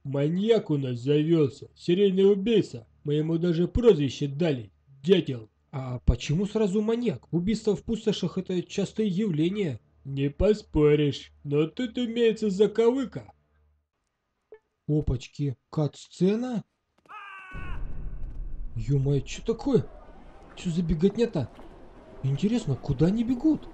Маньяк у нас завелся, серийный убийца. Мы ему даже прозвище дали. Дятел. А почему сразу маньяк? Убийство в пустошах — это частое явление. Не поспоришь, но тут имеется заковыка. Опачки, кат-сцена? Ё-моё, что такое? Что за беготня-то? Интересно, куда они бегут?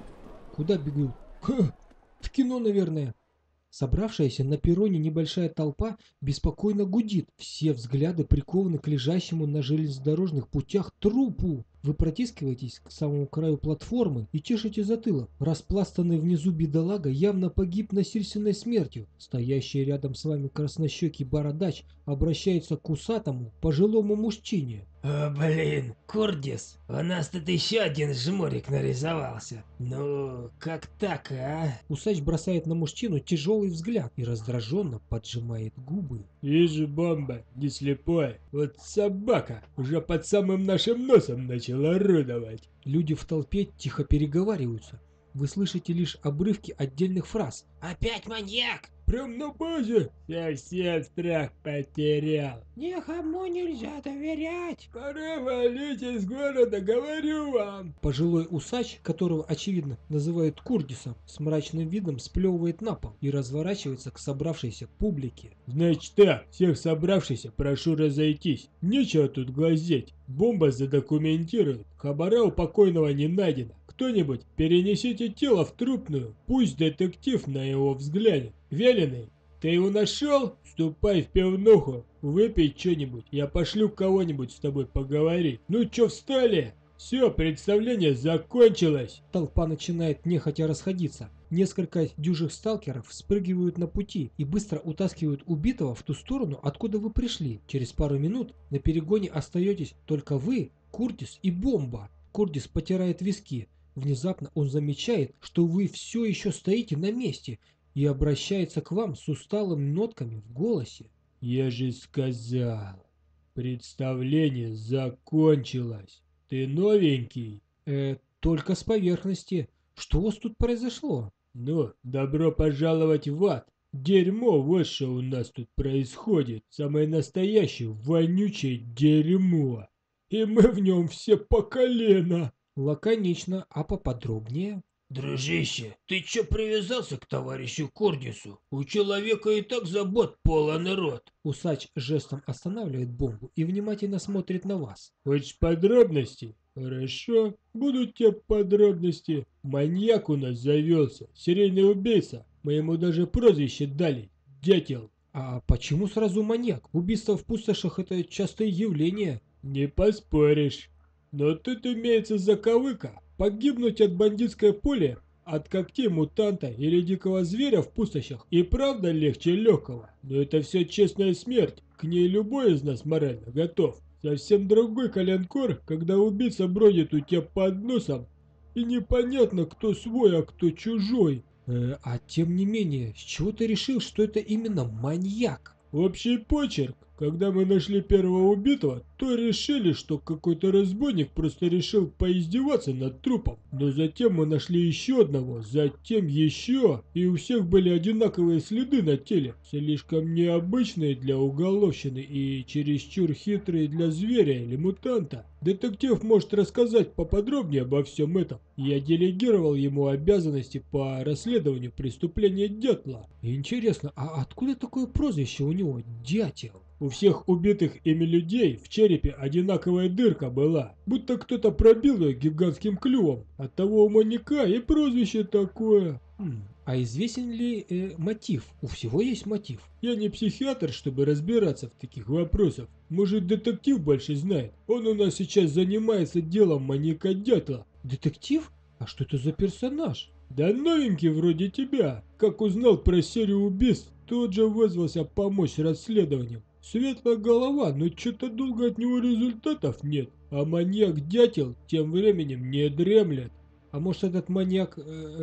Куда бегут? Ха, в кино, наверное. Собравшаяся на перроне небольшая толпа беспокойно гудит. Все взгляды прикованы к лежащему на железнодорожных путях трупу. Вы протискиваетесь к самому краю платформы и чешете затылок. Распластанный внизу бедолага явно погиб насильственной смертью. Стоящий рядом с вами краснощекий бородач обращается к усатому, пожилому мужчине. О, блин, Курдис, у нас тут еще один жмурик нарисовался. Ну, как так, а? Усач бросает на мужчину тяжелый взгляд и раздраженно поджимает губы. Вижу, бомба, не слепой. Вот собака уже под самым нашим носом начала орудовать. Люди в толпе тихо переговариваются. Вы слышите лишь обрывки отдельных фраз. Опять маньяк? Прям на базе. Совсем страх потерял. Никому нельзя доверять. Пора валить из города, говорю вам. Пожилой усач, которого очевидно называют Курдисом, с мрачным видом сплевывает на пол и разворачивается к собравшейся публике. Значит так, всех собравшихся прошу разойтись. Нечего тут глазеть. Бомба задокументирует. Хабара у покойного не найдено. Кто-нибудь перенесите тело в трупную. Пусть детектив на его взглянет. Веленый, ты его нашел? Ступай в пивнуху. Выпей что-нибудь. Я пошлю кого-нибудь с тобой поговорить. Ну чё встали? Все, представление закончилось. Толпа начинает нехотя расходиться. Несколько дюжих сталкеров спрыгивают на пути и быстро утаскивают убитого в ту сторону, откуда вы пришли. Через пару минут на перегоне остаетесь только вы, Куртис и Бомба. Куртис потирает виски. Внезапно он замечает, что вы все еще стоите на месте и обращается к вам с усталыми нотками в голосе. Я же сказал, представление закончилось. Ты новенький? Только с поверхности. Что у вас тут произошло? Ну, добро пожаловать в ад. Дерьмо, вот что у нас тут происходит. Самое настоящее вонючее дерьмо. И мы в нем все по колено. Лаконично, а поподробнее? Дружище, ты чё привязался к товарищу Курдису? У человека и так забот полон рот. Усач жестом останавливает Бомбу и внимательно смотрит на вас. Хочешь подробностей? Хорошо, будут тебе подробности. Маньяк у нас завелся, серийный убийца. Мы ему даже прозвище дали. Дятел. А почему сразу маньяк? Убийство в пустошах — это частое явление. Не поспоришь. Но тут имеется заковыка. Погибнуть от бандитской пули, от когтей мутанта или дикого зверя в пустошах и правда легче легкого. Но это все честная смерть. К ней любой из нас морально готов. Совсем другой коленкор, когда убийца бродит у тебя под носом, и непонятно, кто свой, а кто чужой. А тем не менее, с чего ты решил, что это именно маньяк? Общий почерк. Когда мы нашли первого убитого, то решили, что какой-то разбойник просто решил поиздеваться над трупом. Но затем мы нашли еще одного, затем еще, и у всех были одинаковые следы на теле. Слишком необычные для уголовщины и чересчур хитрые для зверя или мутанта. Детектив может рассказать поподробнее обо всем этом. Я делегировал ему обязанности по расследованию преступления Дятла. Интересно, а откуда такое прозвище у него «Дятел»? У всех убитых ими людей в черепе одинаковая дырка была, будто кто-то пробил ее гигантским клювом. Оттого у маньяка и прозвище такое. А известен ли мотив? У всего есть мотив. Я не психиатр, чтобы разбираться в таких вопросах. Может, детектив больше знает. Он у нас сейчас занимается делом маньяка Дятла. Детектив? А что это за персонаж? Да новенький вроде тебя. Как узнал про серию убийств, тот же вызвался помочь с расследованием. Светлая голова, но что-то долго от него результатов нет. А маньяк-дятел тем временем не дремлет. А может, этот маньяк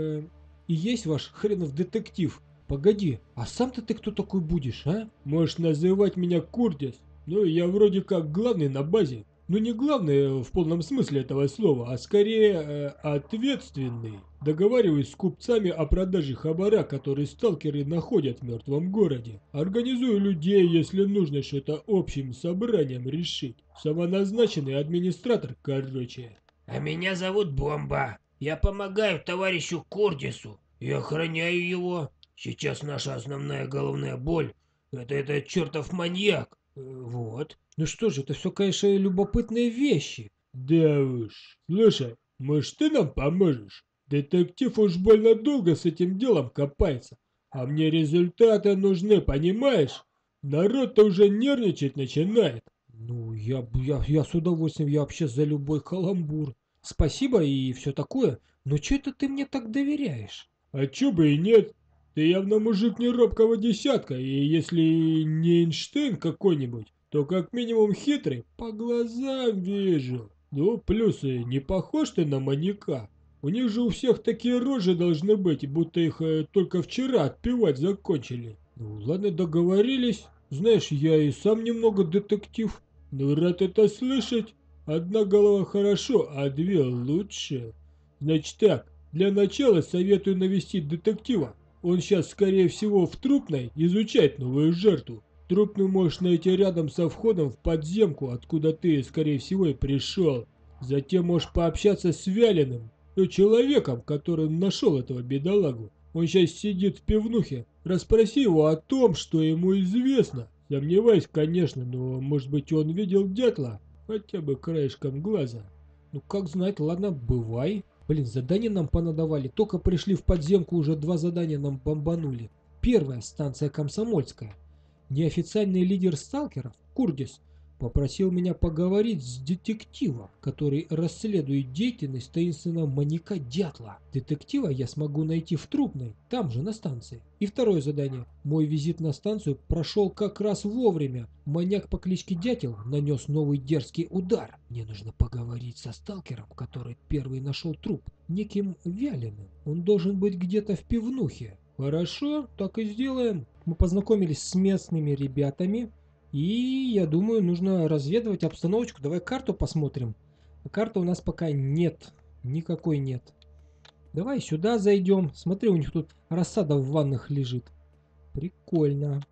и есть ваш хренов детектив? Погоди, а сам-то ты кто такой будешь, а? Можешь называть меня Куртис. Ну, я вроде как главный на базе. Ну, не главный в полном смысле этого слова, а скорее ответственный. Договариваюсь с купцами о продаже хабара, который сталкеры находят в мертвом городе. Организую людей, если нужно что-то общим собранием решить. Самоназначенный администратор, короче. А меня зовут Бомба. Я помогаю товарищу Куртису и охраняю его. Сейчас наша основная головная боль — это этот чертов маньяк. Вот. Ну что же, это все, конечно, любопытные вещи. Да уж. Слушай, может ты нам поможешь? Детектив уж больно долго с этим делом копается. А мне результаты нужны, понимаешь? Народ-то уже нервничать начинает. Ну, я с удовольствием, я вообще за любой каламбур. Спасибо и все такое, но что это ты мне так доверяешь? А чё бы и нет. Ты явно мужик не робкого десятка, и если не Эйнштейн какой-нибудь, то как минимум хитрый, по глазам вижу. Ну, плюсы, не похож ты на маньяка. У них же у всех такие рожи должны быть, будто их только вчера отпевать закончили. Ну, ладно, договорились. Знаешь, я и сам немного детектив. Ну, рад это слышать. Одна голова хорошо, а две лучше. Значит так, для начала советую навестить детектива. Он сейчас, скорее всего, в трупной изучает новую жертву. Трупную можешь найти рядом со входом в подземку, откуда ты, скорее всего, и пришел. Затем можешь пообщаться с Вяленым, ну, человеком, который нашел этого бедолагу. Он сейчас сидит в пивнухе. Расспроси его о том, что ему известно. Сомневаюсь, конечно, но, может быть, он видел дятла, хотя бы краешком глаза. Ну, как знать, ладно, бывай. Блин, задания нам понадавали. Только пришли в подземку, уже 2 задания нам бомбанули. Первая станция Комсомольская. Неофициальный лидер сталкеров, Курдис, попросил меня поговорить с детективом, который расследует деятельность таинственного маньяка Дятла. Детектива я смогу найти в Трупной, там же на станции. И второе задание. Мой визит на станцию прошел как раз вовремя. Маньяк по кличке Дятел нанес новый дерзкий удар. Мне нужно поговорить со сталкером, который первый нашел труп, неким Вяленым. Он должен быть где-то в пивнухе. Хорошо, так и сделаем. Мы познакомились с местными ребятами, и я думаю, нужно разведывать обстановочку. Давай карту посмотрим. Карты у нас пока нет, никакой нет. Давай сюда зайдем. Смотри, у них тут рассада в ваннах лежит. Прикольно.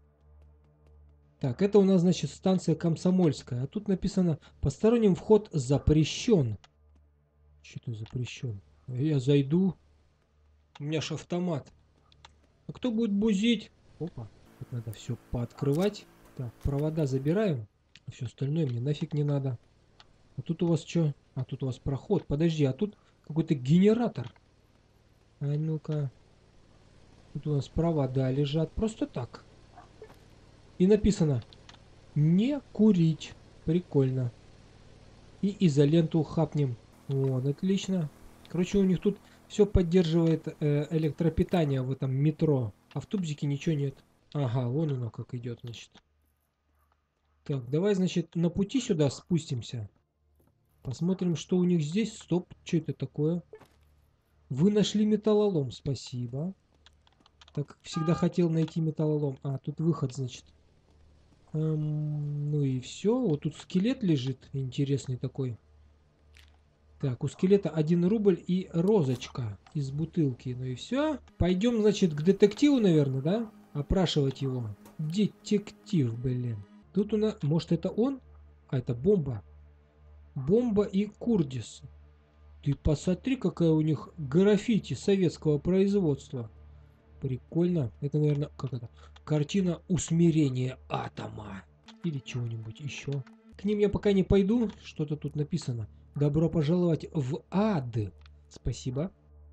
Так, это у нас, значит, станция Комсомольская. А тут написано, посторонним вход запрещен. Что-то запрещен. Я зайду. У меня ж автомат. А кто будет бузить? Опа, тут надо все пооткрывать. Так, провода забираем. А все остальное мне нафиг не надо. А тут у вас что? А тут у вас проход. Подожди, а тут какой-то генератор. А ну-ка. Тут у нас провода лежат. Просто так. И написано «Не курить». Прикольно. И изоленту хапнем. Вот, отлично. Короче, у них тут все поддерживает электропитание в этом метро. А в тубзике ничего нет. Ага, вон оно как идет, значит. Так, давай, значит, на пути сюда спустимся. Посмотрим, что у них здесь. Стоп, что это такое? Вы нашли металлолом, спасибо. Так как всегда хотел найти металлолом. А, тут выход, значит. Ну и все. Вот тут скелет лежит. Интересный такой. Так, у скелета 1 рубль и розочка из бутылки. Ну и все. Пойдем, значит, к детективу, наверное, да? Опрашивать его. Детектив, блин. Тут у нас... Может, это он? А, это Бомба. Бомба и Курдис. Ты посмотри, какая у них граффити советского производства. Прикольно. Это, наверное, как это? Картина усмирения атома. Или чего-нибудь еще. К ним я пока не пойду. Что-то тут написано. Добро пожаловать в ад. Спасибо.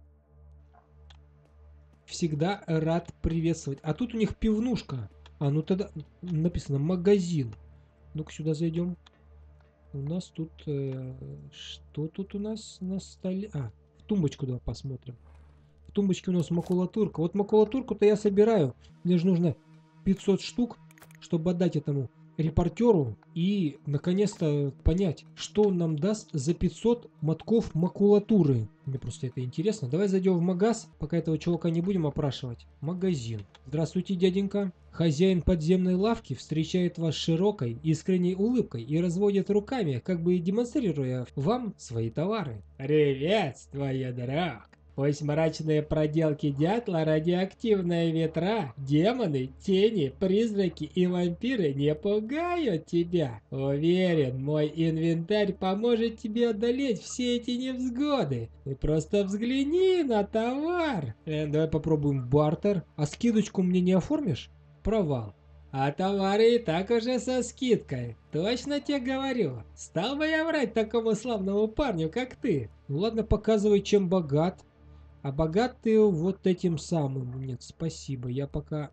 Всегда рад приветствовать. А тут у них пивнушка. А, ну тогда написано магазин. Ну-ка сюда зайдем. У нас тут... что тут у нас на столе? А, в тумбочку давай посмотрим. В тумбочке у нас макулатурка. Вот макулатурку-то я собираю. Мне же нужно 500 штук, чтобы отдать этому репортеру и наконец-то понять, что он нам даст за 500 мотков макулатуры. Мне просто это интересно. Давай зайдем в магаз, пока этого чувака не будем опрашивать. Магазин. Здравствуйте, дяденька. Хозяин подземной лавки встречает вас широкой, искренней улыбкой и разводит руками, как бы демонстрируя вам свои товары. Приветствую, друг. Пусть мрачные проделки дятла, радиоактивные ветра, демоны, тени, призраки и вампиры не пугают тебя. Уверен, мой инвентарь поможет тебе одолеть все эти невзгоды. Ты просто взгляни на товар. Давай попробуем бартер. А скидочку мне не оформишь? Провал. А товары и так уже со скидкой. Точно тебе говорю. Стал бы я врать такому славному парню, как ты. Ну ладно, показывай, чем богат. А богат ты вот этим самым. Нет, спасибо, я пока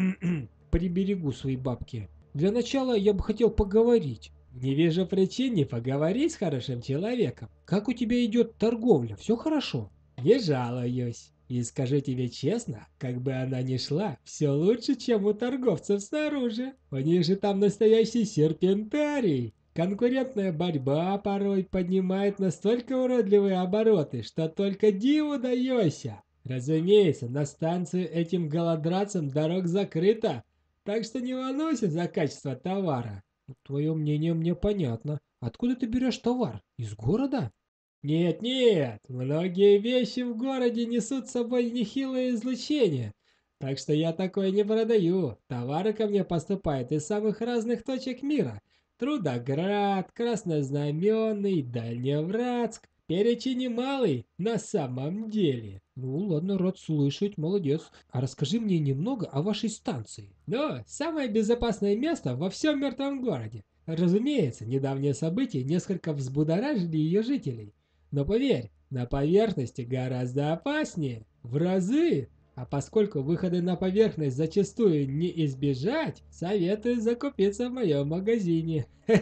приберегу свои бабки. Для начала я бы хотел поговорить. Не вижу причин не поговорить с хорошим человеком. Как у тебя идет торговля? Все хорошо? Не жалуюсь. И скажу тебе честно, как бы она ни шла, все лучше, чем у торговцев снаружи. У них же там настоящий серпентарий. Конкурентная борьба порой поднимает настолько уродливые обороты, что только диву даешься. Разумеется, на станцию этим голодрацам дорог закрыта, так что не волнуйся за качество товара. Твое мнение мне понятно. Откуда ты берешь товар? Из города? Нет, многие вещи в городе несут с собой нехилое излучение. Так что я такое не продаю. Товары ко мне поступают из самых разных точек мира. Трудоград, Краснознаменный, Дальневратск. Перечень немалый на самом деле. Ну ладно, рад слышать, молодец. А расскажи мне немного о вашей станции. Ну, самое безопасное место во всем мертвом городе. Разумеется, недавние события несколько взбудоражили ее жителей. Но поверь, на поверхности гораздо опаснее. В разы. А поскольку выходы на поверхность зачастую не избежать, советую закупиться в моем магазине.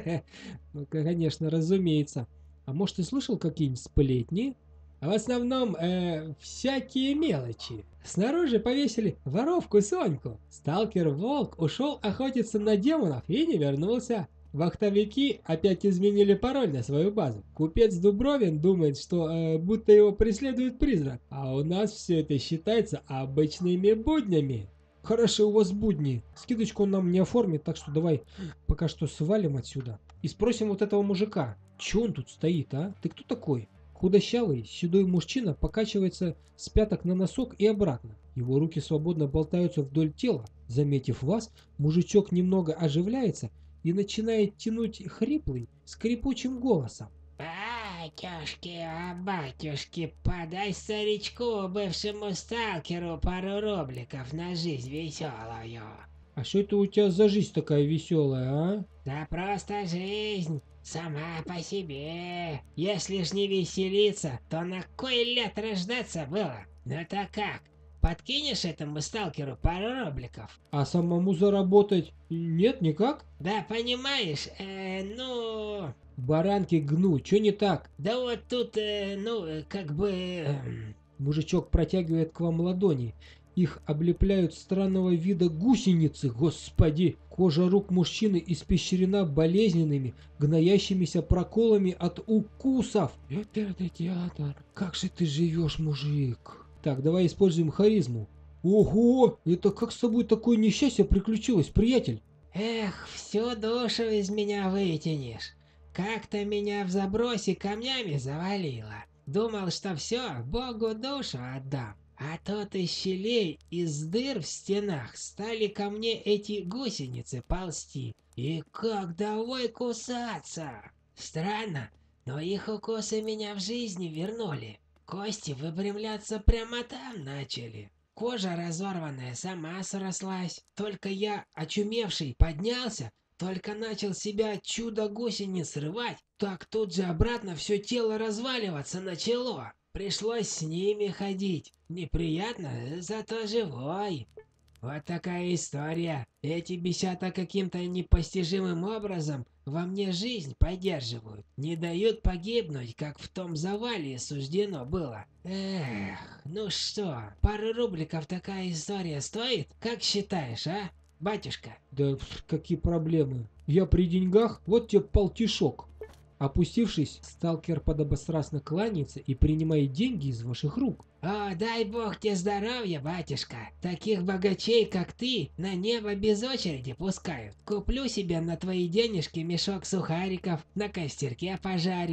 Ну, конечно, разумеется. А может, ты слышал какие-нибудь сплетни? В основном, всякие мелочи. Снаружи повесили воровку Соньку. Сталкер-волк ушел охотиться на демонов и не вернулся. Вахтовики опять изменили пароль на свою базу. Купец Дубровин думает, что будто его преследует призрак. А у нас все это считается обычными буднями. Хорошо у вас будни. Скидочку он нам не оформит, так что давай пока что свалим отсюда. И спросим вот этого мужика. Че он тут стоит, а? Ты кто такой? Худощавый, седой мужчина покачивается с пяток на носок и обратно. Его руки свободно болтаются вдоль тела. Заметив вас, мужичок немного оживляется и начинает тянуть хриплый, скрипучим голосом. Батюшки, батюшки, подай старичку, бывшему сталкеру, пару рубликов на жизнь веселую. А что это у тебя за жизнь такая веселая, а? Да просто жизнь, сама по себе. Если ж не веселиться, то на кой ляд рождаться было? Ну так как? Подкинешь этому сталкеру пару рубликов? А самому заработать нет никак? Да понимаешь, ну... Баранки гну, что не так? Да вот тут, как бы... Мужичок протягивает к вам ладони. Их облепляют странного вида гусеницы, господи! Кожа рук мужчины испещрена болезненными, гноящимися проколами от укусов. Оперный театр. Как же ты живешь, мужик? Так, давай используем харизму. Ого, это как с тобой такое несчастье приключилось, приятель? Эх, всю душу из меня вытянешь. Как-то меня в забросе камнями завалило. Думал, что все, Богу душу отдам. А тут из щелей, из дыр в стенах стали ко мне эти гусеницы ползти. И как давай кусаться! Странно, но их укусы меня в жизни вернули. Кости выпрямляться прямо там начали. Кожа разорванная сама срослась. Только я, очумевший, поднялся, только начал себя чудо-гусениц рвать, так тут же обратно все тело разваливаться начало. Пришлось с ними ходить. Неприятно, зато живой. Вот такая история. Эти бесята каким-то непостижимым образом во мне жизнь поддерживают. Не дают погибнуть, как в том завале суждено было. Эх, ну что, пару рубликов такая история стоит? Как считаешь, а, батюшка? Да какие проблемы? Я при деньгах, вот тебе полтишок. Опустившись, сталкер подобострастно кланяется и принимает деньги из ваших рук. О, дай бог тебе здоровья, батюшка. Таких богачей, как ты, на небо без очереди пускают. Куплю себе на твои денежки мешок сухариков, на костерке пожарю.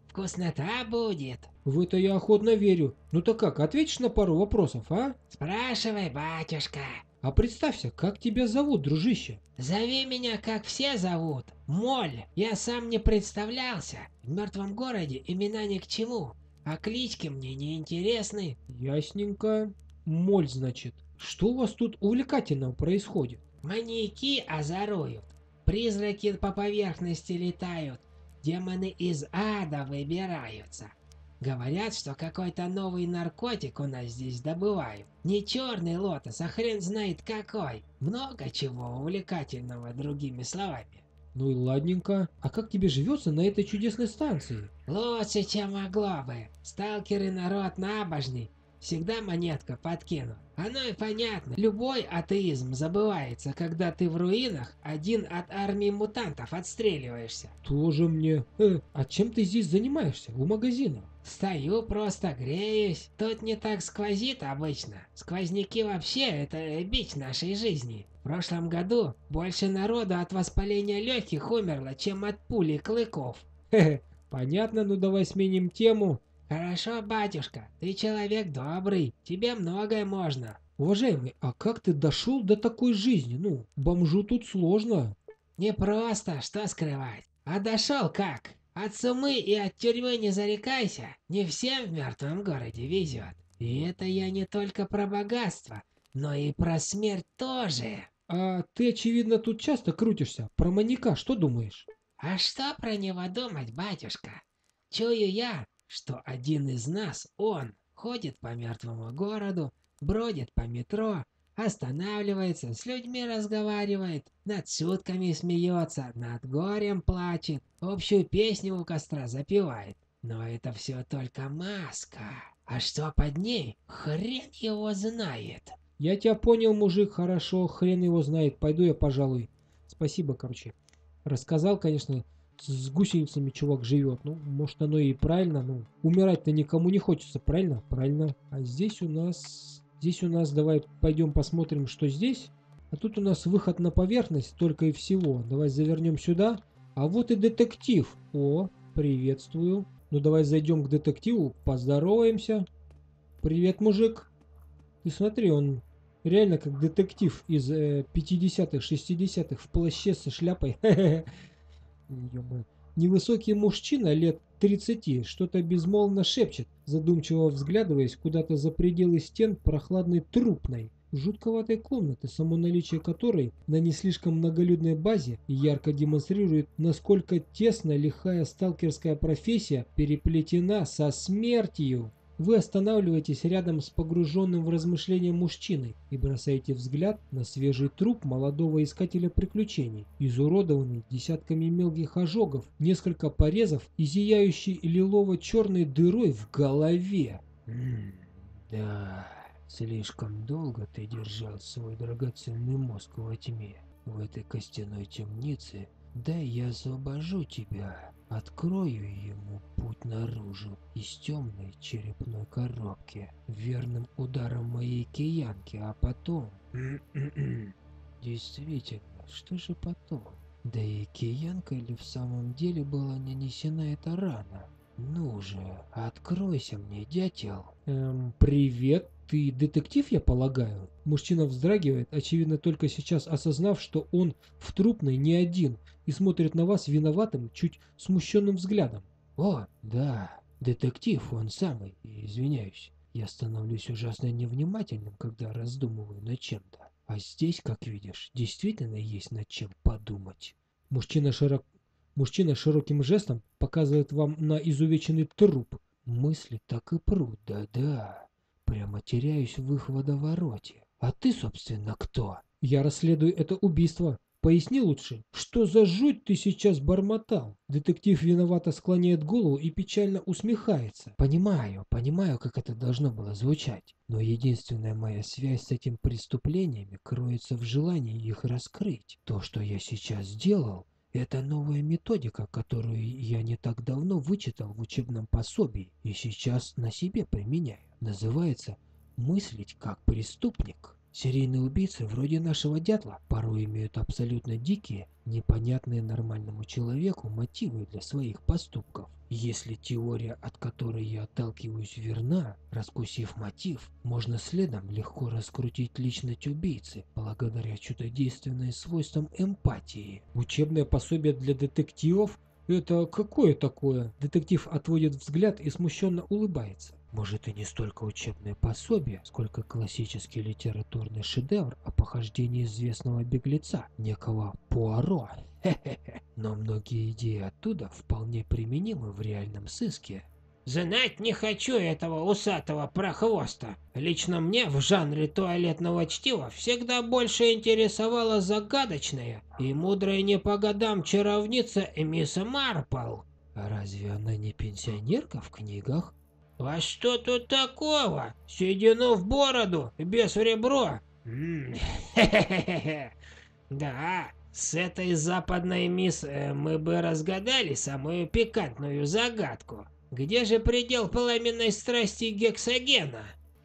Вкуснота будет. В это я охотно верю. Ну так как, ответишь на пару вопросов, а? Спрашивай, батюшка. А представься, как тебя зовут, дружище? Зови меня, как все зовут. Моль. Я сам не представлялся. В мертвом городе имена ни к чему. А клички мне не интересны. Ясненько. Моль, значит. Что у вас тут увлекательного происходит? Маньяки озоруют. Призраки по поверхности летают. Демоны из ада выбираются. Говорят, что какой-то новый наркотик у нас здесь добывают. Не черный лотос, а хрен знает какой. Много чего увлекательного, другими словами. Ну и ладненько. А как тебе живется на этой чудесной станции? Лучше, чем могло бы. Сталкеры народ набожный. Всегда монетка подкину. Оно и понятно. Любой атеизм забывается, когда ты в руинах один от армии мутантов отстреливаешься. Тоже мне. А чем ты здесь занимаешься? У магазина? Стою, просто греюсь. Тут не так сквозит обычно. Сквозняки вообще это бич нашей жизни. В прошлом году больше народу от воспаления легких умерло, чем от пули клыков. Хе-хе. Понятно, ну давай сменим тему. Хорошо, батюшка, ты человек добрый, тебе многое можно. Уважаемый, а как ты дошел до такой жизни? Ну, бомжу тут сложно. Не просто, что скрывать. А дошел как? От сумы и от тюрьмы не зарекайся. Не всем в мертвом городе везет. И это я не только про богатство, но и про смерть тоже. А ты, очевидно, тут часто крутишься. Про маньяка что думаешь? А что про него думать, батюшка? Чую я, что один из нас, он, ходит по мертвому городу, бродит по метро, останавливается, с людьми разговаривает, над шутками смеется, над горем плачет, общую песню у костра запевает. Но это все только маска. А что под ней, хрен его знает. Я тебя понял, мужик, хорошо, хрен его знает. Пойду я, пожалуй. Спасибо, короче. Рассказал, конечно, с гусеницами чувак живет. Ну, может, оно и правильно. Ну, умирать-то никому не хочется, правильно? Правильно. А здесь у нас... Здесь у нас, давай пойдем посмотрим, что здесь. А тут у нас выход на поверхность только и всего. Давай завернем сюда. А вот и детектив. О, приветствую. Ну, давай зайдем к детективу, поздороваемся. Привет, мужик. Ты смотри, он реально как детектив из 50-х, 60-х в плаще со шляпой. Ё-моё. Невысокий мужчина лет 30 что-то безмолвно шепчет, задумчиво взглядываясь куда-то за пределы стен прохладной трупной, жутковатой комнаты, само наличие которой на не слишком многолюдной базе ярко демонстрирует, насколько тесно лихая сталкерская профессия переплетена со смертью. Вы останавливаетесь рядом с погруженным в размышления мужчиной и бросаете взгляд на свежий труп молодого искателя приключений, изуродованный десятками мелких ожогов, несколько порезов и зияющий лилово-черной дырой в голове. Да, слишком долго ты держал свой драгоценный мозг во тьме, в этой костяной темнице. Дай я освобожу тебя, открою ему путь наружу из темной черепной коробки, верным ударом моей киянки, а потом... Действительно, что же потом? Да и киянкой ли в самом деле была нанесена эта рана? Ну же, откройся мне, дятел. Привет, ты детектив, я полагаю? Мужчина вздрагивает, очевидно только сейчас осознав, что он в трупной не один и смотрит на вас виноватым, чуть смущенным взглядом. О, да, детектив он самый, извиняюсь. Я становлюсь ужасно невнимательным, когда раздумываю над чем-то. А здесь, как видишь, действительно есть над чем подумать. Мужчина широким жестом показывает вам на изувеченный труп. Мысли так и прут, да-да. Прямо теряюсь в их водовороте. А ты, собственно, кто? Я расследую это убийство. Поясни лучше, что за жуть ты сейчас бормотал? Детектив виновато склоняет голову и печально усмехается. Понимаю, как это должно было звучать. Но единственная моя связь с этим преступлениями кроется в желании их раскрыть. То, что я сейчас сделал, это новая методика, которую я не так давно вычитал в учебном пособии и сейчас на себе применяю. Называется «Мыслить как преступник». Серийные убийцы вроде нашего дятла порой имеют абсолютно дикие, непонятные нормальному человеку мотивы для своих поступков. Если теория, от которой я отталкиваюсь, верна, раскусив мотив, можно следом легко раскрутить личность убийцы, благодаря чудодейственным свойствам эмпатии. Учебное пособие для детективов? Это какое такое? Детектив отводит взгляд и смущенно улыбается. Может, и не столько учебное пособие, сколько классический литературный шедевр о похождении известного беглеца, некого Пуаро. Хе-хе-хе. Но многие идеи оттуда вполне применимы в реальном сыске. Знать не хочу этого усатого прохвоста. Лично мне в жанре туалетного чтива всегда больше интересовала загадочная и мудрая не по годам чаровница мисс Марпл. А разве она не пенсионерка в книгах? А что тут такого? Седину в бороду, без в ребро. Хе-хе-хе. Да, с этой западной мисс мы бы разгадали самую пикантную загадку. Где же предел пламенной страсти гексогена?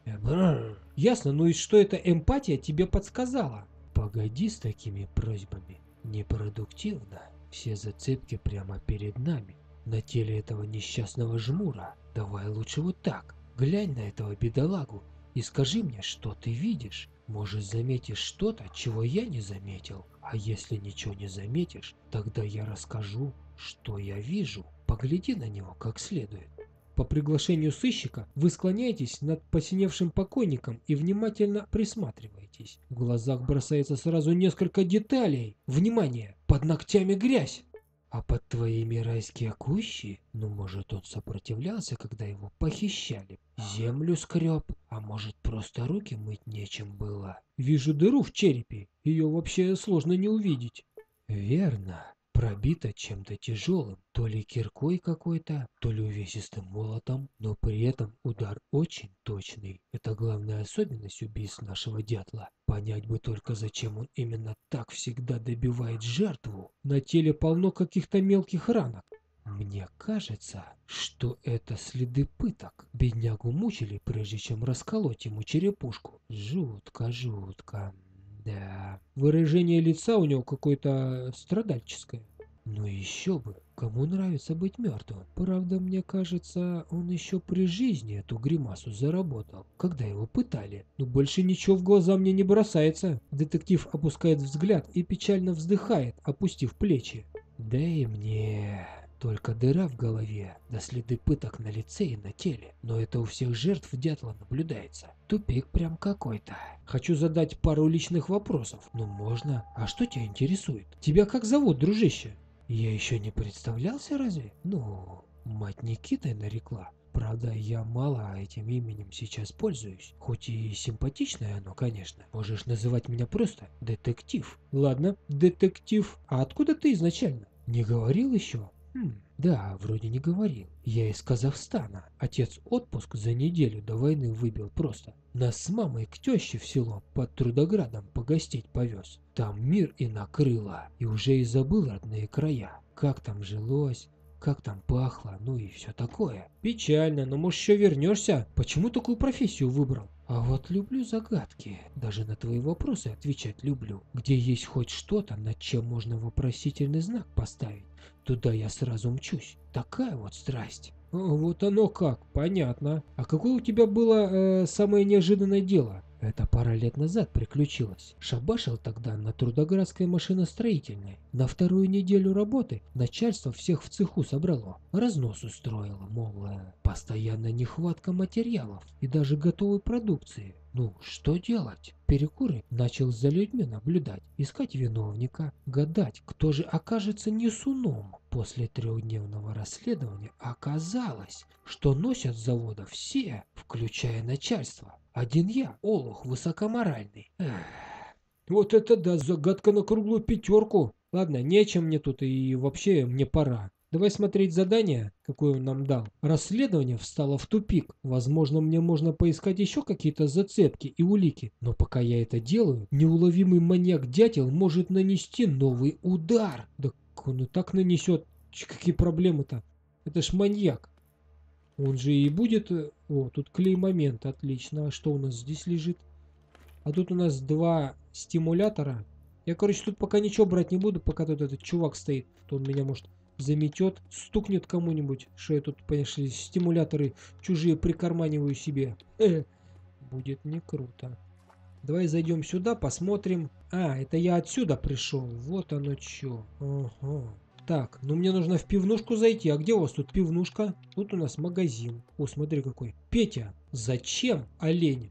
Ясно, ну и что эта эмпатия тебе подсказала? Погоди с такими просьбами. Непродуктивно. Все зацепки прямо перед нами. На теле этого несчастного жмура. Давай лучше вот так. Глянь на этого бедолагу и скажи мне, что ты видишь. Может, заметишь что-то, чего я не заметил. А если ничего не заметишь, тогда я расскажу, что я вижу. Погляди на него как следует. По приглашению сыщика вы склоняетесь над посиневшим покойником и внимательно присматриваетесь. В глазах бросается сразу несколько деталей. Внимание! Под ногтями грязь! А под твоими райские кущи? Ну, может, он сопротивлялся, когда его похищали. Землю скреб, а может, просто руки мыть нечем было. Вижу дыру в черепе. Ее вообще сложно не увидеть. Верно. Пробито чем-то тяжелым, то ли киркой какой-то, то ли увесистым молотом, но при этом удар очень точный. Это главная особенность убийств нашего дятла. Понять бы только, зачем он именно так всегда добивает жертву. На теле полно каких-то мелких ранок. Мне кажется, что это следы пыток. Беднягу мучили, прежде чем расколоть ему черепушку. Жутко, жутко. Да. Выражение лица у него какое-то страдальческое. Ну еще бы, кому нравится быть мертвым. Правда, мне кажется, он еще при жизни эту гримасу заработал, когда его пытали. Но больше ничего в глаза мне не бросается. Детектив опускает взгляд и печально вздыхает, опустив плечи. Да и мне... Только дыра в голове, да следы пыток на лице и на теле. Но это у всех жертв дятла наблюдается. Тупик прям какой-то. Хочу задать пару личных вопросов. Ну можно. А что тебя интересует? Тебя как зовут, дружище? Я еще не представлялся разве? Ну, мать Никитой нарекла. Правда, я мало этим именем сейчас пользуюсь. Хоть и симпатичное оно, конечно. Можешь называть меня просто детектив. Ладно, детектив. А откуда ты изначально? Не говорил еще? Да, вроде не говорил. Я из Казахстана. Отец отпуск за неделю до войны выбил просто. Нас с мамой к теще в село под Трудоградом погостить повез. Там мир и накрыло. И уже и забыл родные края. Как там жилось, как там пахло, ну и все такое. Печально, но может еще вернешься. Почему такую профессию выбрал? А вот люблю загадки. Даже на твои вопросы отвечать люблю. Где есть хоть что-то, над чем можно вопросительный знак поставить, туда я сразу мчусь. Такая вот страсть. Вот оно как, понятно. А какое у тебя было самое неожиданное дело? Это пара лет назад приключилось. Шабашил тогда на Трудоградской машиностроительной. На вторую неделю работы начальство всех в цеху собрало. Разнос устроило, мол, постоянная нехватка материалов и даже готовой продукции. Ну, что делать? Перекуры начал за людьми наблюдать, искать виновника, гадать, кто же окажется несуном. После трехдневного расследования оказалось, что носят с завода все, включая начальство. Один я, олух высокоморальный. Вот это да, загадка на круглую пятерку. Ладно, нечем мне тут и вообще мне пора. Давай смотреть задание, какое он нам дал. Расследование встало в тупик. Возможно, мне можно поискать еще какие-то зацепки и улики. Но пока я это делаю, неуловимый маньяк-дятел может нанести новый удар. Да он и так нанесет. Какие проблемы-то? Это ж маньяк. Он же и будет... О, тут клей-момент, отлично. А что у нас здесь лежит? А тут у нас 2 стимулятора. Я, короче, тут пока ничего брать не буду, пока тут этот чувак стоит. То он меня, может, заметет, стукнет кому-нибудь, что я тут, конечно, стимуляторы чужие прикарманиваю себе. Будет не круто. Давай зайдем сюда, посмотрим. А, это я отсюда пришел. Вот оно чё. Ага. Так, ну мне нужно в пивнушку зайти. А где у вас тут пивнушка? Тут у нас магазин. О, смотри какой. Петя, зачем олень?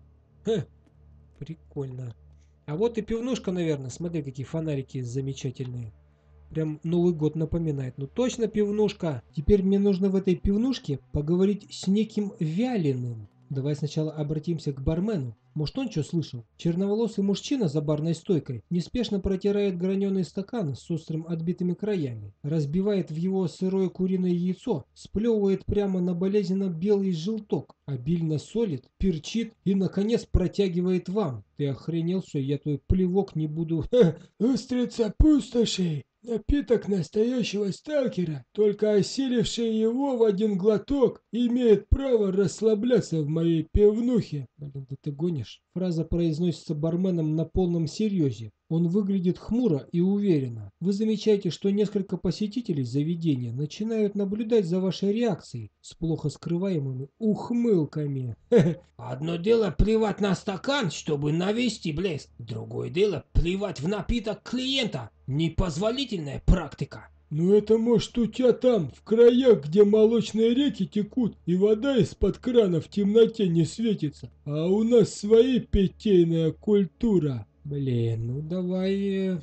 Прикольно. А вот и пивнушка, наверное. Смотри, какие фонарики замечательные. Прям Новый год напоминает. Ну точно пивнушка. Теперь мне нужно в этой пивнушке поговорить с неким Вялиным. Давай сначала обратимся к бармену. Может, он что слышал? Черноволосый мужчина за барной стойкой неспешно протирает граненый стакан с острым отбитыми краями, разбивает в его сырое куриное яйцо, сплевывает прямо на болезненно-белый желток, обильно солит, перчит и, наконец, протягивает вам. Ты охренел, что я твой плевок не буду... Устрица пустошей. Напиток настоящего сталкера, только осиливший его в один глоток, имеет право расслабляться в моей пивнухе. Блин, да ты гонишь. Фраза произносится барменом на полном серьезе. Он выглядит хмуро и уверенно. Вы замечаете, что несколько посетителей заведения начинают наблюдать за вашей реакцией с плохо скрываемыми ухмылками. Одно дело плевать на стакан, чтобы навести блеск. Другое дело плевать в напиток клиента. Непозволительная практика. Ну это может у тебя там, в краях, где молочные реки текут и вода из-под крана в темноте не светится. А у нас свои питейная культура. Блин, ну давай...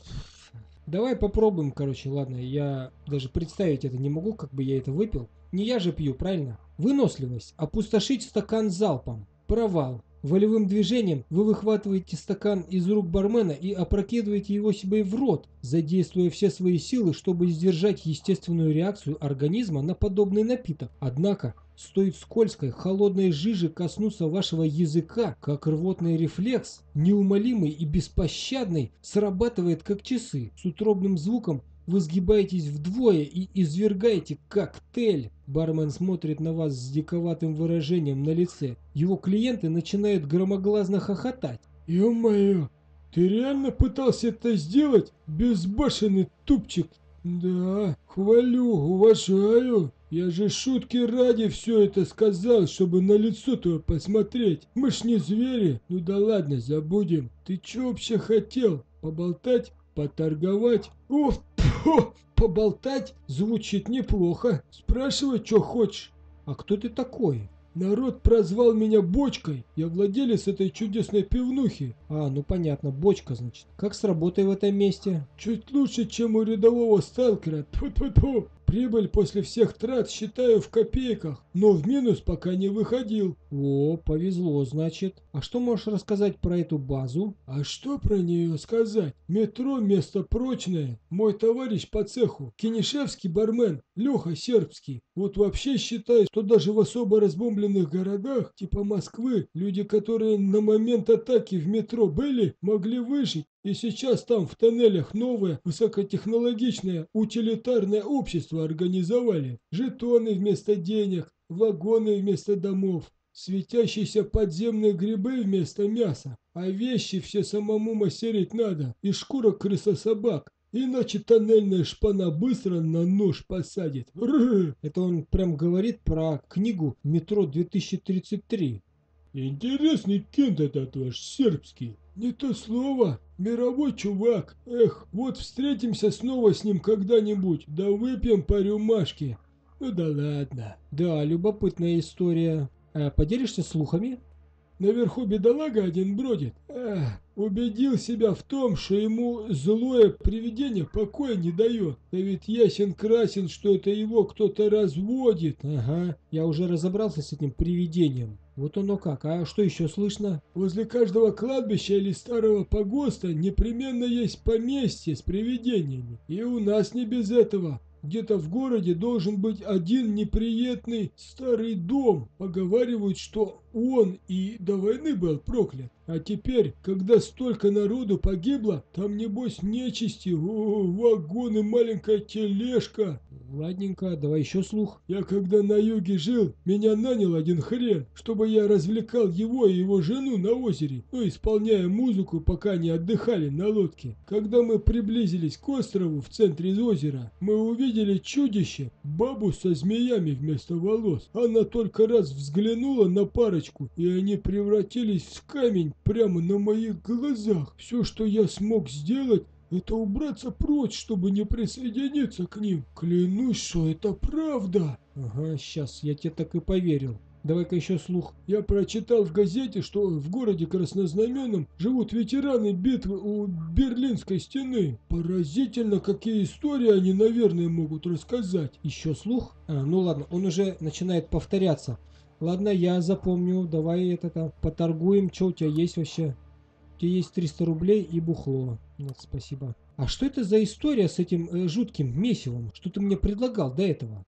Давай попробуем, короче, ладно, я даже представить это не могу, как бы я это выпил. Не я же пью, правильно? Выносливость. Опустошить стакан залпом. Провал. Волевым движением вы выхватываете стакан из рук бармена и опрокидываете его себе в рот, задействуя все свои силы, чтобы сдержать естественную реакцию организма на подобный напиток. Однако, стоит скользкой, холодной жижи коснуться вашего языка, как рвотный рефлекс, неумолимый и беспощадный, срабатывает как часы. С утробным звуком вы сгибаетесь вдвое и извергаете коктейль. Бармен смотрит на вас с диковатым выражением на лице. Его клиенты начинают громогласно хохотать. Ё-моё, ты реально пытался это сделать, безбашенный тупчик? Да, хвалю, уважаю. Я же шутки ради все это сказал, чтобы на лицо твое посмотреть. Мы ж не звери. Ну да ладно, забудем. Ты чё вообще хотел? Поболтать? Поторговать? Уф, фу, поболтать звучит неплохо. Спрашивай, что хочешь. А кто ты такой? Народ прозвал меня Бочкой. Я владелец этой чудесной пивнухи. А, ну понятно, бочка, значит. Как с работой в этом месте? Чуть лучше, чем у рядового сталкера. Тьфу-тьфу-тьфу. Прибыль после всех трат считаю в копейках, но в минус пока не выходил. О, повезло, значит. А что можешь рассказать про эту базу? А что про нее сказать? Метро место прочное. Мой товарищ по цеху, кенишевский бармен, Леха Сербский. Вот вообще считаю, что даже в особо разбомбленных городах, типа Москвы, люди, которые на момент атаки в метро были, могли выжить. И сейчас там в тоннелях новое высокотехнологичное утилитарное общество организовали. Жетоны вместо денег, вагоны вместо домов, светящиеся подземные грибы вместо мяса. А вещи все самому мастерить надо, из шкурок крысособак. Иначе тоннельная шпана быстро на нож посадит. Это он прям говорит про книгу «Метро 2033». Интересный кент этот ваш сербский. Не то слово. Мировой чувак. Эх, вот встретимся снова с ним когда-нибудь. Да выпьем по рюмашке. Ну да ладно. Да, любопытная история. А поделишься слухами? Наверху бедолага один бродит. Убедил себя в том, что ему злое привидение покоя не дает. Да ведь ясен-красен, что это его кто-то разводит. Ага, я уже разобрался с этим привидением. Вот оно как, а что еще слышно? Возле каждого кладбища или старого погоста непременно есть поместье с привидениями. И у нас не без этого. Где-то в городе должен быть один неприятный старый дом. Поговаривают, что он и до войны был проклят. А теперь, когда столько народу погибло, там небось нечисти, вагоны, маленькая тележка. Ладненько, давай еще слух. Я когда на юге жил, меня нанял один хрен, чтобы я развлекал его и его жену на озере, ну, исполняя музыку, пока они отдыхали на лодке. Когда мы приблизились к острову в центре озера, мы увидели чудище, бабу со змеями вместо волос. Она только раз взглянула на парочку, и они превратились в камень прямо на моих глазах. Все, что я смог сделать, это убраться прочь, чтобы не присоединиться к ним. Клянусь, что это правда. Ага, сейчас, я тебе так и поверил. Давай-ка еще слух. Я прочитал в газете, что в городе Краснознаменном живут ветераны битвы у Берлинской стены. Поразительно, какие истории они, наверное, могут рассказать. Еще слух? Ну ладно, он уже начинает повторяться. Ладно, я запомню. Давай это поторгуем. Что у тебя есть вообще? У тебя есть 300 рублей и бухло. Нет, спасибо. А что это за история с этим жутким месивом, что ты мне предлагал до этого?